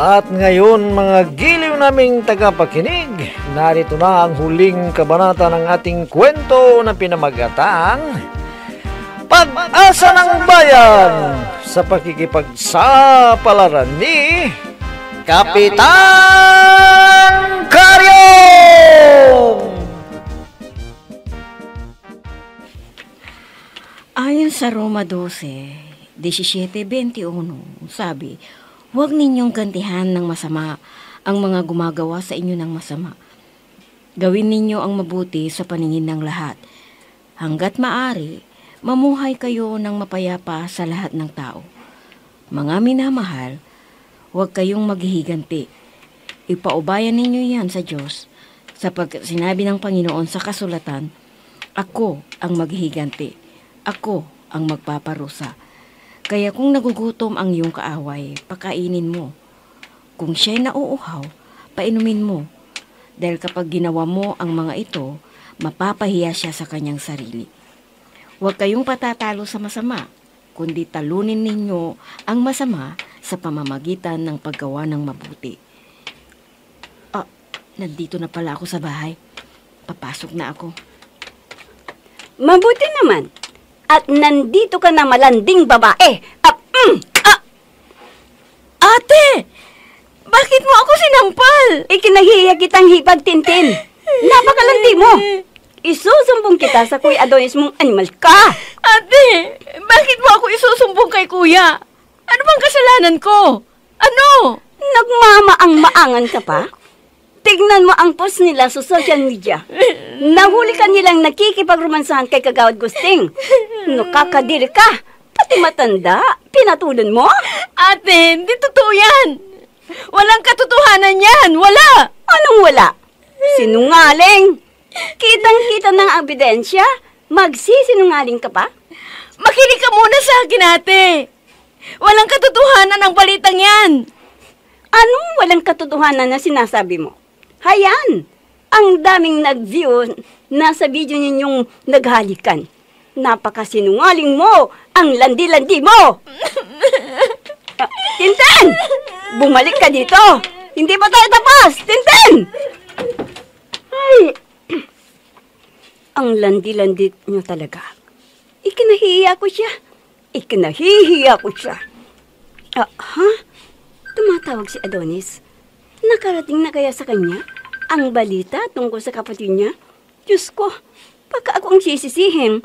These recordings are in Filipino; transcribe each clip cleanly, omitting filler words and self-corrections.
At ngayon mga giliw naming tagapakinig, narito na ang huling kabanata ng ating kwento na pinamagatang Pag-asa ng Bayan sa pakikipagsapalaran ni Kapitan Karyong! Ayon sa Roma 12:17-21, sabi, huwag ninyong gantihan ng masama ang mga gumagawa sa inyo ng masama. Gawin ninyo ang mabuti sa paningin ng lahat. Hanggat maaari, mamuhay kayo ng mapayapa sa lahat ng tao. Mga minamahal, huwag kayong maghihiganti. Ipaubayan ninyo yan sa Diyos, sapagkat sinabi ng Panginoon sa kasulatan, ako ang maghihiganti, ako ang magpaparusa. Kaya kung nagugutom ang iyong kaaway, pakainin mo. Kung siya'y nauuhaw, painumin mo. Dahil kapag ginawa mo ang mga ito, mapapahiya siya sa kanyang sarili. Huwag kayong patatalo sa masama, kundi talunin ninyo ang masama sa pamamagitan ng paggawa ng mabuti. Nandito na pala ako sa bahay. Papasok na ako. Mabuti naman. At nandito ka na malanding babae. Ate! Bakit mo ako sinampal? Ikinahiya kitang hipag, Tintin. Napakalandi mo. Isusumbong kita sa Kuya Adonis mong animal ka. Ate! Bakit mo ako isusumbong kay Kuya? Ano bang kasalanan ko? Ano? Nagmamaang-maangan ka pa? Tignan mo ang post nila sa social media. Nahuli ka nilang nakikipagromansahan kay Kagawad Gusting. Nakakadiri ka. Pati matanda, pinatulan mo? Ate, hindi totoo yan. Walang katotohanan yan. Wala. Anong wala? Sinungaling. Kitang-kita ng ebidensya. Magsisinungaling ka pa? Makinig ka muna sa akin, ate. Walang katotohanan ang balitang yan. Anong walang katotohanan na sinasabi mo? Hayan, ang daming nag-view na sa video ninyong naghalikan. Napakasinungaling mo, ang landi-landi mo! Tintin! Bumalik ka dito! Hindi pa tayo tapos! Tintin! Ay, ang landi-landi niyo talaga. Ikinahihiya ko siya. Ikinahihiya ko siya. Tumatawag si Adonis. Nakarating na kaya sa kanya ang balita tungkol sa kapatid niya? Diyos ko, baka ako ang sisisihin.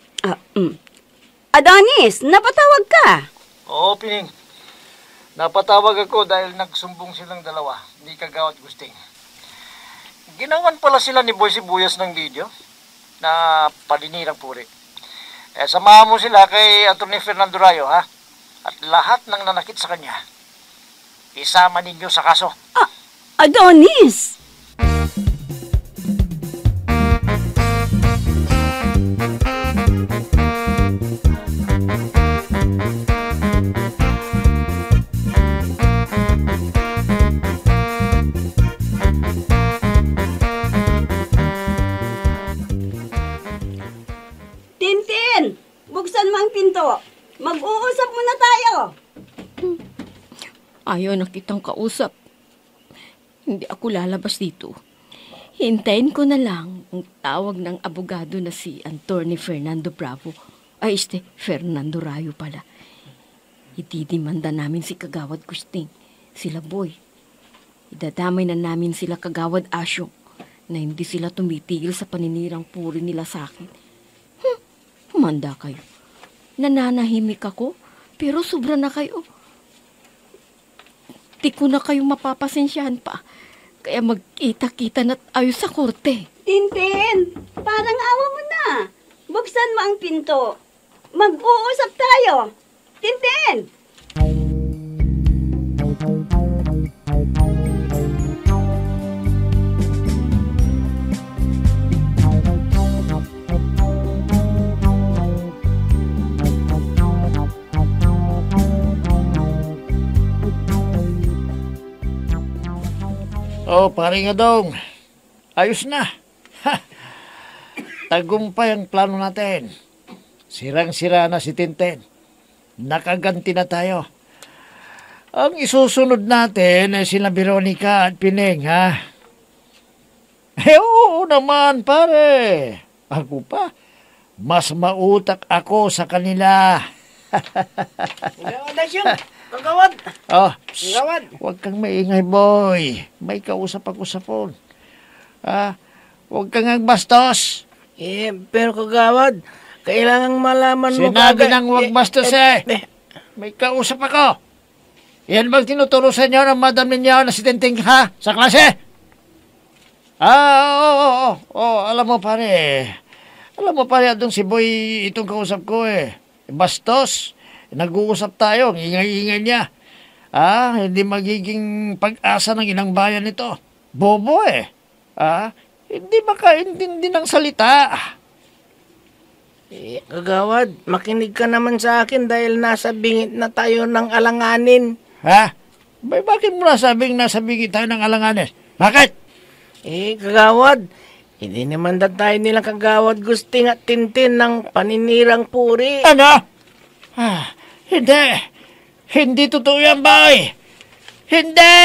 Adonis, napatawag ka? Oo, Pining. Napatawag ako dahil nagsumbong silang dalawa, ni Kagawad Gusting. Ginawan pala sila ni Boy Sibuyas ng video na paninirang puri. Samahan mo sila kay Atty. Fernando Rayo, ha? At lahat ng nanakit sa kanya, isama ninyo sa kaso. Adonis! Tintin! Buksan mo ang pinto. Mag-uusap muna tayo. Ayaw na kitang kausap. Hindi ako lalabas dito. Hintayin ko na lang ang tawag ng abogado na si Atty. Fernando Bravo. Fernando Rayo pala. Itidimanda namin si Kagawad Gusting, sila Boy. Idadamay na namin sila Kagawad Asyong na hindi sila tumitigil sa paninirang puri nila sa akin. Humanda kayo. Nananahimik ako, pero sobra na kayo. Di ko na kayong mapapasensyahan pa. Kaya magkita-kita na tayo sa korte. Tintin, parang awa mo na. Buksan mo ang pinto. Mag-uusap tayo. Tintin! Paring Adong. Ayos na. Tagumpay ang plano natin. Sirang-sira na si Tintin. Nakaganti na tayo. Ang isusunod natin ay sila Veronica at Pineng, ha? Oo naman, pare. Ako pa, mas mautak ako sa kanila. Kagawad! Oh, Kagawad! huwag kang maingay, boy. May kausap ako sa phone. Huwag kang bastos. Pero kagawad, kailangang malaman mo Sinabi ng huwag bastos May kausap ako. Yan bang tinuturo sa inyo ng madam ninyo na si Tinting, ha? Sa klase? Oo. Alam mo, pare. Itong si Boy, itong kausap ko, Bastos. Nag-uusap tayo. Ang ingay-ingay niya. Hindi magiging pag-asa ng inang bayan ito. Bobo, Hindi makaintindi ng salita. Kagawad, makinig ka naman sa akin dahil nasa bingit na tayo ng alanganin. Bakit mo nasabing nasa bingit tayo ng alanganin? Bakit? Kagawad, hindi naman tayo nilang kagawad Gusting at Tintin ng paninirang puri. Ano? Hindi. Hindi totoo yan, boy. Hindi!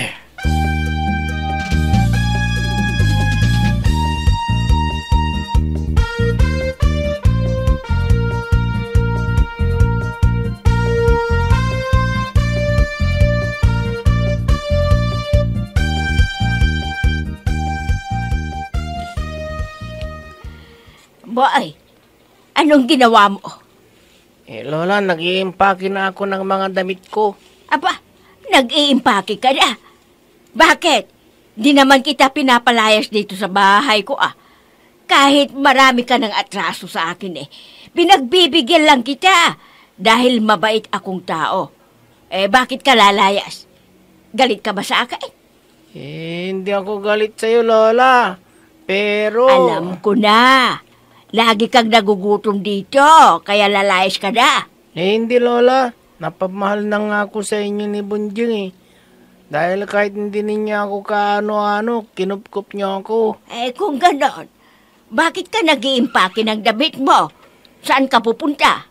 Boy, anong ginawa mo? Lola, nag-iimpake na ako ng mga damit ko. Aba, nag-iimpake ka na. Bakit? Di naman kita pinapalayas dito sa bahay ko, Kahit marami ka ng atraso sa akin, Pinagbibigyan lang kita dahil mabait akong tao. Bakit ka lalayas? Galit ka ba sa akin? Hindi ako galit sa'yo, Lola. Pero... Alam ko na. Lagi kang nagugutom dito, kaya lalayas ka na. Hindi, Lola. Napamahal na nga ako sa inyo ni Bunjing, Dahil kahit hindi niya ako kaano-ano, kinupkup niyo ako. Kung ganon, bakit ka nag-iimpake ng damit mo? Saan ka pupunta?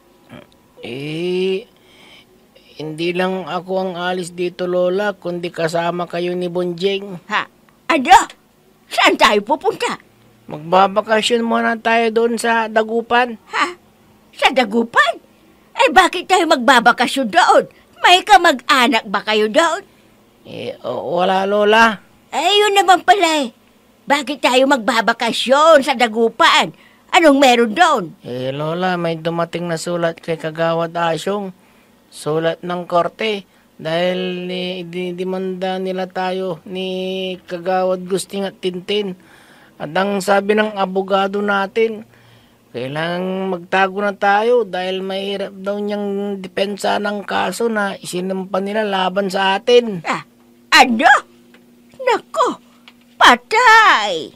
Hindi lang ako ang alis dito, Lola, kundi kasama kayo ni Bunjing. Ano? Saan tayo pupunta? Magbabakasyon muna tayo doon sa Dagupan. Sa Dagupan? Bakit tayo magbabakasyon doon? May kamag-anak ba kayo doon? Wala, Lola. Yun naman pala Bakit tayo magbabakasyon sa Dagupan? Anong meron doon? Lola, may dumating na sulat kay Kagawad Asyong. Sulat ng korte. Dahil dinimanda nila tayo ni Kagawad Gusting at Tintin. At ang sabi ng abogado natin, kailangang magtago na tayo dahil mahirap daw niyang depensa ng kaso na isinampa nila laban sa atin. Ano? Nako, patay!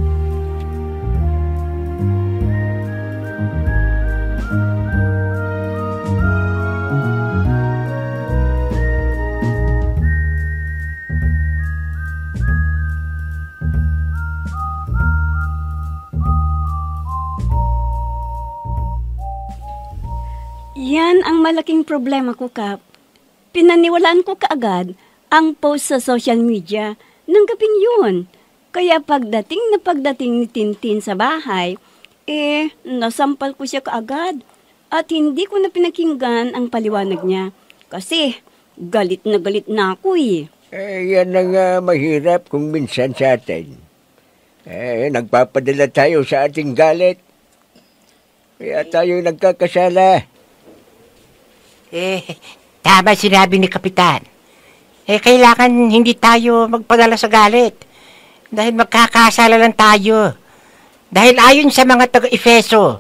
Yan ang malaking problema ko, Kap. Pinaniwalaan ko kaagad ang post sa social media ng gabing yun. Kaya pagdating ni Tintin sa bahay, nasampal ko siya kaagad. At hindi ko na pinakinggan ang paliwanag niya. Kasi galit na ako Yan ang mahirap kung minsan sa atin. Nagpapadala tayo sa ating galit. Kaya tayo nagkakasala. Tama sinabi ni Kapitan. Kailangan hindi tayo magpadala sa galit. Dahil magkakasala lang tayo. Dahil ayon sa mga taga-Efeso,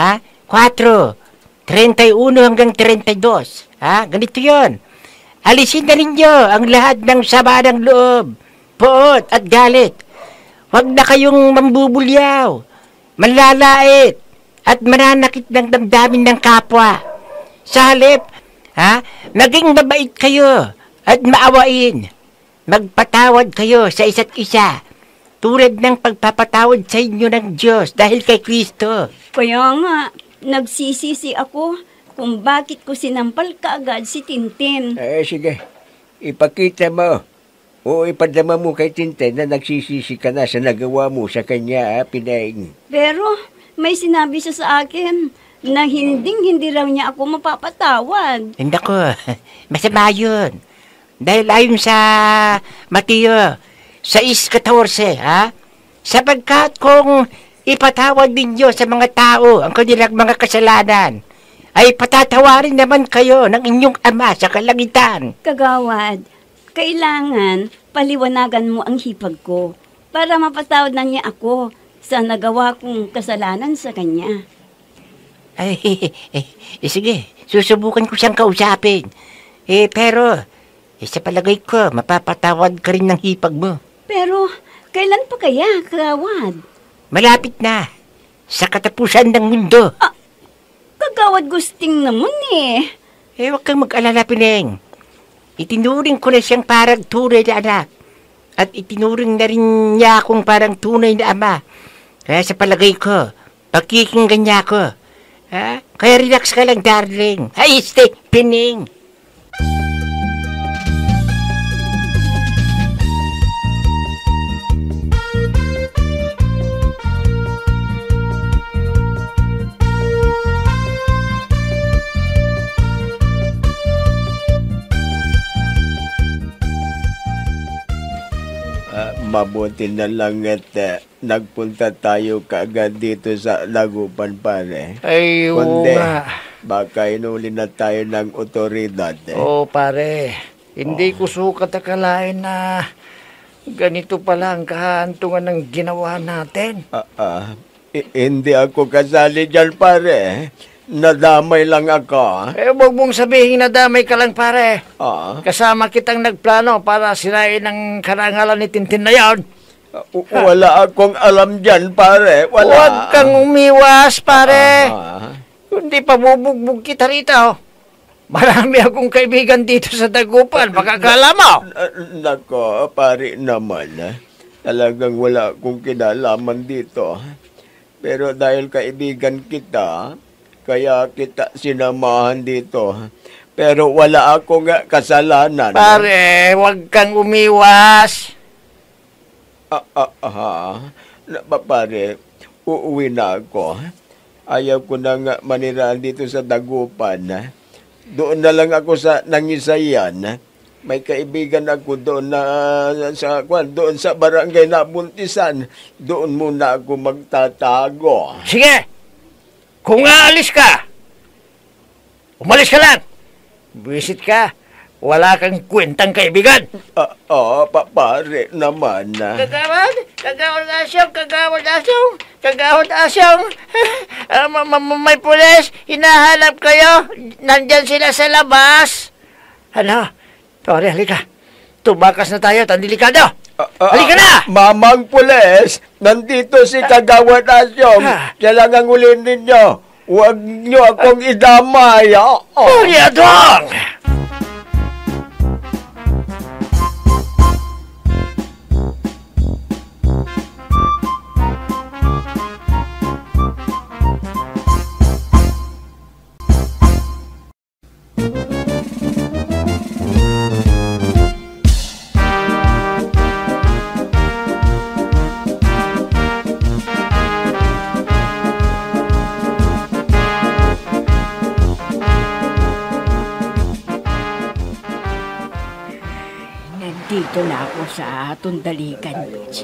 4:31 hanggang 32, ganito yon. Alisin na ninyo ang lahat ng sama ng loob, poot at galit. Huwag na kayong mambubulyaw, manlalait, at mananakit ng damdamin ng kapwa. Sa halip, maging mabait kayo at maawain. Magpatawad kayo sa isa't isa, tulad ng pagpapatawad sa inyo ng Diyos dahil kay Kristo. Kaya nga, nagsisisi ako kung bakit ko sinampal kaagad si Tintin. Sige. Ipakita mo. O ipadama mo kay Tintin na nagsisisi ka na sa nagawa mo sa kanya, Pinaing. Pero may sinabi siya sa akin na hindi raw niya ako mapapatawad. Hindi ko. Masama yun. Dahil ayon sa Mateo 6:14, ha? Sapagkat kung ipatawad ninyo sa mga tao ang kanilang mga kasalanan, ay patatawarin naman kayo ng inyong Ama sa kalangitan. Kagawad, kailangan paliwanagan mo ang hipag ko para mapatawad na niya ako sa nagawa kong kasalanan sa kanya. Ay, sige, susubukan ko siyang kausapin. Pero, sa palagay ko, mapapatawad ka rin ng hipag mo. Pero, kailan pa kaya, Kagawad? Malapit na, sa katapusan ng mundo. Kagawad Gusting naman eh. Huwag kang mag-alala, Pineng. Itinuring ko na siyang parang tunay na anak. At itinuring na rin niya akong parang tunay na ama. Kaya sa palagay ko, pakikinggan niya ako. Ha? Kaya relax ka lang, darling. Ay, stay, Pineng. Mabuti na lang at nagpunta tayo kaagad dito sa Lagupan, pare. Ay, oo Kundi, nga. baka inuli na tayo ng otoridad. Oo, pare. Hindi ko sukat akalain na ganito pala ang kahantungan ng ginawa natin. Hindi ako kasali dyan, pare. Nadamay lang ako. Huwag mong sabihin na damay ka lang, pare. Ah, Kasama kitang nagplano para sirain ang karangalan ni Tintin na yan. wala akong alam dyan, pare. Wala. Huwag kang umiwas, pare. Ah, Kundi pabubugbog kita rito. Marami akong kaibigan dito sa Dagupan. Makakala mo. Nako, pare naman. Talagang wala akong kinalaman dito. Pero dahil kaibigan kita, kaya kita sinamahan dito. Pero wala akong kasalanan. Pare, huwag kang umiwas. Pare, uuwi na ako. Ayaw ko na nga maniraan dito sa Dagupan. Doon na lang ako sa Nangisayan. May kaibigan ako doon na doon sa barangay na Buntisan. Doon muna ako magtatago. Sige. Kung aalis ka, umalis ka lang. Visit ka. Wala kang kwentang kaibigan. Pare naman. Kagawad asyong. May pulis, hinahanap kayo. Nandyan sila sa labas. Ano? Pare, halika. Tumakas na tayo, tandilikado. Halika na! Mamang pulis, nandito si Kagawad Asyong. Siya lang ang ulin ninyo. Huwag niyo akong idamay. Puryadong! Nandito na ako sa Tundalikan Beach.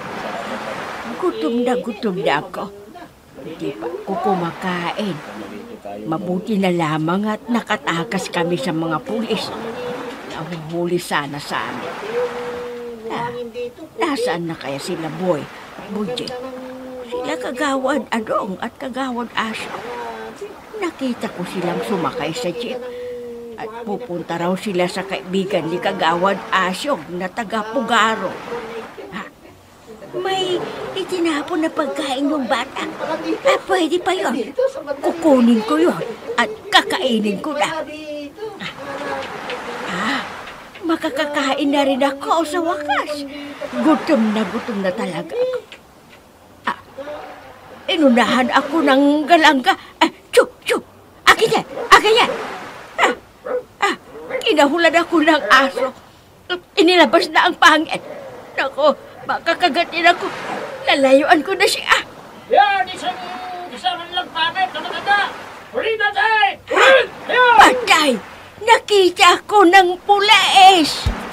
Gutom na ako. Hindi pa ako kumakain. Mabuti na lamang at nakatakas kami sa mga pulis. Nahuhuli sana sa amin. Nasaan na kaya sila Boy at Budget? Sila Kagawad Adong at Kagawad Asyo. Nakita ko silang sumakay sa jeep. At pupunta raw sila sa kaibigan ni Kagawad Asyong na taga-Pugaro. May itinapon na pagkain ng bata. Pwede pa yun. Kukunin ko yun at kakainin ko na. Makakakain na rin ako sa wakas. Gutom na talaga ako. Inunahan ako ng galangga. Akin na! bagay yan? Kinahulad ako ng aso. Inilabas na ang pangit. Nako, makakagatin ako. Lalayuan ko na siya. Yan, isang lang pangit, talaga. Huli natin! Patay! Nakita ko ng pulis!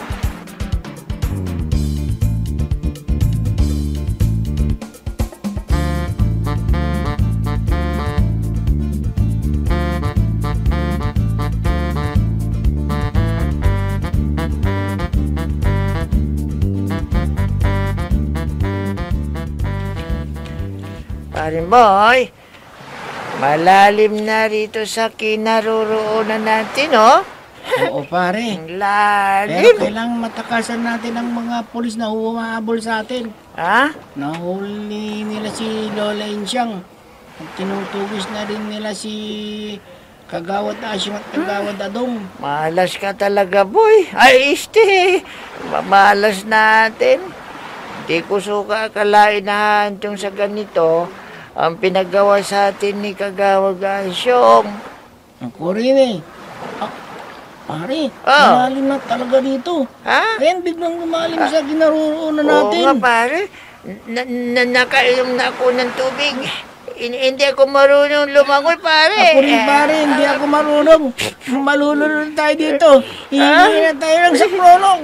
Paring boy, malalim na rito sa kinaroroonan natin, oh. Oo, pare. Ang Kaya lalim. kailangan matakasan natin ang mga pulis na humahabol sa atin. Ha? Nahuli nila si Lola Insyang. At tinutugis na rin nila si Kagawad Asyong at Kagawad Adong. Malas ka talaga, boy. Ay, mamalas natin. Hindi ko suka akalain na hantong sa ganito ang pinagawa sa atin ni Kagawad Asyong. Ako rin eh. Pare, Oh. malalim na talaga dito. Ha? Ayan, biglang lumalim sa kinaroroonan natin. Oo nga, pare. Nakainom na ako ng tubig. Hindi ako marunong lumangoy, pare. Ako rin pare, hindi ako marunong. Malulunod tayo dito. Hihingi na tayo ng saklolong.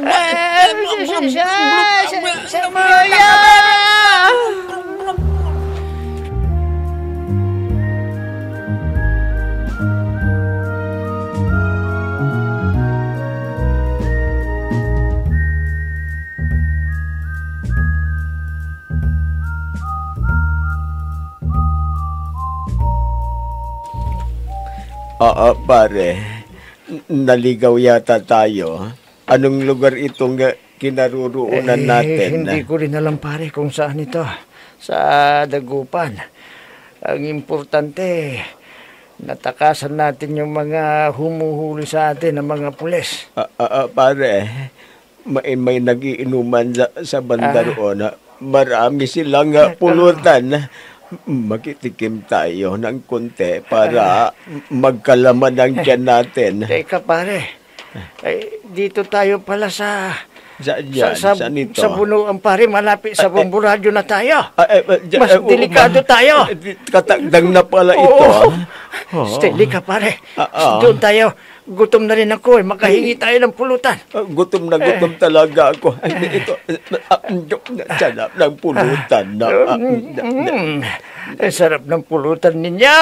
Sa moya! Pare, naligaw yata tayo. Anong lugar itong kinaroroonan natin? Hindi ko rin alam, pare, kung saan ito. Sa Dagupan. Ang importante, natakasan natin yung mga humuhuli sa atin ng mga pulis. Pare, may nagiinuman sa banda roon. Marami silang pulutan. Makitikim tayo ng konti para magkalaman ang tiyan natin. Teka, pare. Ay, dito tayo pala sa... Saan yan? Saan ito? Sa bunuan, pare. Malapit sa bomboradyo na tayo. Mas Mas delikado tayo. Katagdang na pala ito. Steady ka, pare. Doon tayo. Gutom na rin ako eh. Makahingi tayo ng pulutan. Gutom na gutom talaga ako. Ito, sarap ng pulutan. Sarap ng pulutan ninyo.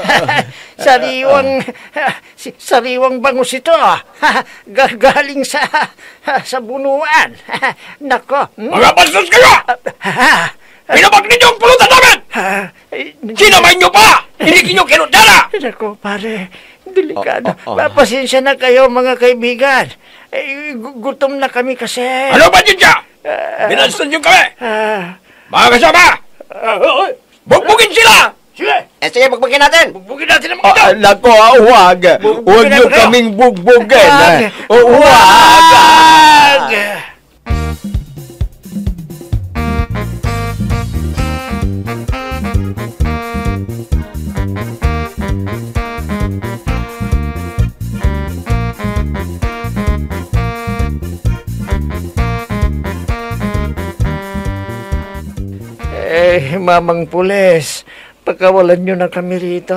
Sariwang bangus ito. Galing sa bunuan. Nako. Mga bastos kayo! Pinabag ninyo ang pulutan namin! Sinamay nyo pa! Hindi nyo kinutara! Nako, pare. Delikado. Pasensya na kayo, mga kaibigan. Gutom na kami kasi. Ano ba dyan siya? Binastan nyo kami! Mga kasama! Bugbugin sila! Sige! Sige, bugbugin natin. Bugbugin natin ang mga ito! Nako, huwag. Huwag nyo kaming bugbugin. Huwag! Mamang pulis, pagkawalan nyo na kami rito.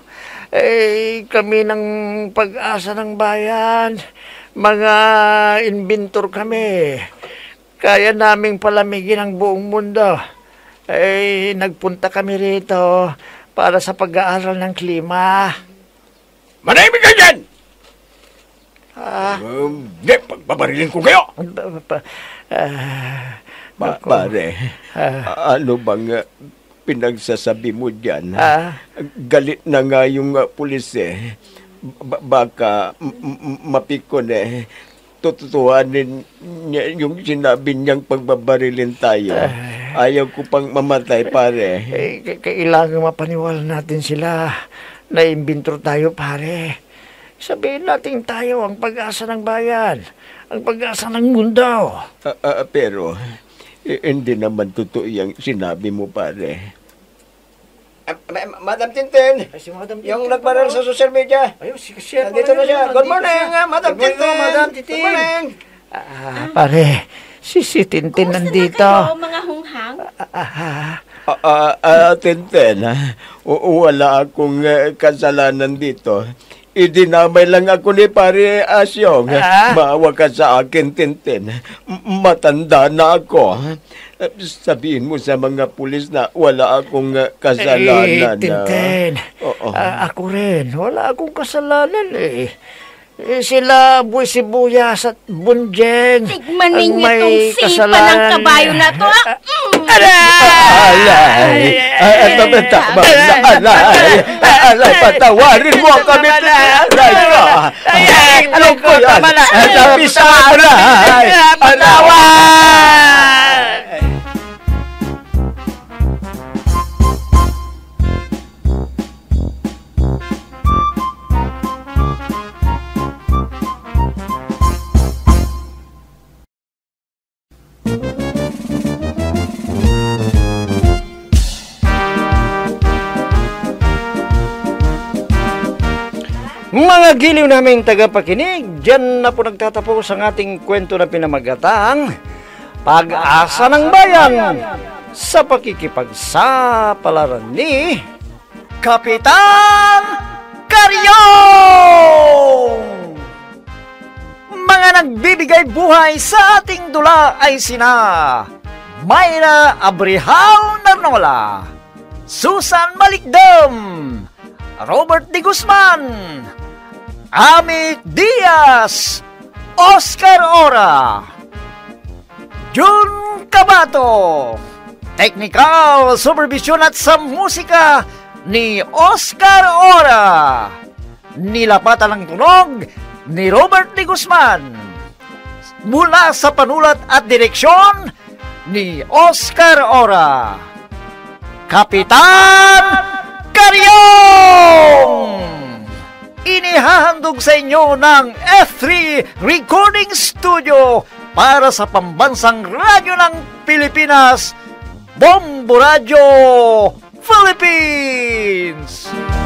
Kami ng pag-asa ng bayan. Mga inventor kami. Kaya naming palamigin ang buong mundo. Nagpunta kami rito para sa pag-aaral ng klima. Manahimik kayo dyan! Hindi, pagbabarilin ko kayo! Pare, ano bang pinagsasabi mo dyan? Galit na nga yung pulis eh. Baka mapikon eh. Tututuhanin niya yung sinabi niyang pagbabarilin tayo. Ayaw ko pang mamatay, pare. Kailangan mapaniwala natin sila. Naimbintor tayo, pare. Sabihin natin tayo ang pag-asa ng bayan. Ang pag-asa ng mundo. Pero... hindi naman totoo yung sinabi mo, pare. Madam Tintin, Ay, si Madam yung nagbaral sa social media. Ayun, si Chef. Nandito na siya. Good morning, Madam Good morning, Tintin. Madam Good Tintin. morning. Pare, si Tintin nandito. mga hunghang? Tintin, wala akong kasalanan dito. Idinamay lang ako ni Pare Asyong. Maawa ka sa akin, Tintin. Matanda na ako. Sabihin mo sa mga pulis na wala akong kasalanan. Tintin. Oo. Ako rin. Wala akong kasalanan eh. Sila Boy Sibuyas at Bunjeng. Tigman ang ninyo may itong sipa ng kasalanan. kabayo na to. Alay! Alay, patawarin mo kami. Alay ka! Ano ko yan? Napisa mo na! Alay! Mga giliw naming tagapakinig, dyan na po nagtatapos ang ating kwento na pinamagatang Pag-asa ng Bayan sa pakikipagsapalaran ni Kapitan Karyong! Mga nagbibigay buhay sa ating dula ay sina Mayra Abrihal Narnola, Susan Malikdam, Robert D. Guzman, Amit Diaz, Oscar Ora, Jun Cabato, Technical Supervision at sa musika ni Oscar Ora, nilapatan ng tunog ni Robert D. Guzman, mula sa panulat at direksyon ni Oscar Ora, Kapitan Karyong! Inihahandog sa inyo ng F3 Recording Studio para sa pambansang radyo ng Pilipinas, Bombo Radio Philippines!